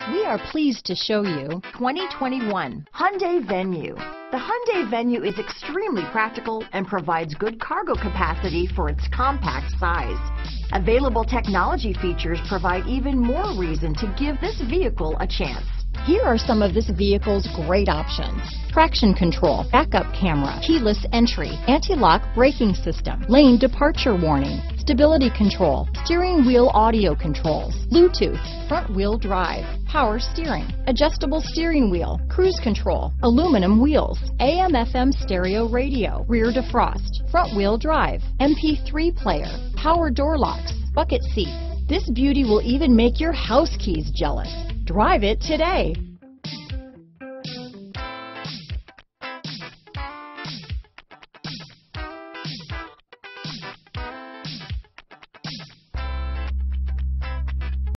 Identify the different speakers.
Speaker 1: We are pleased to show you 2021 Hyundai Venue. The Hyundai Venue is extremely practical and provides good cargo capacity for its compact size. Available technology features provide even more reason to give this vehicle a chance. Here are some of this vehicle's great options: traction control, backup camera, keyless entry, anti-lock braking system, lane departure warning, stability control, steering wheel audio controls, Bluetooth, front wheel drive, power steering, adjustable steering wheel, cruise control, aluminum wheels, AM/FM stereo radio, rear defrost, front wheel drive, MP3 player, power door locks, bucket seats. This beauty will even make your house keys jealous. Drive it today.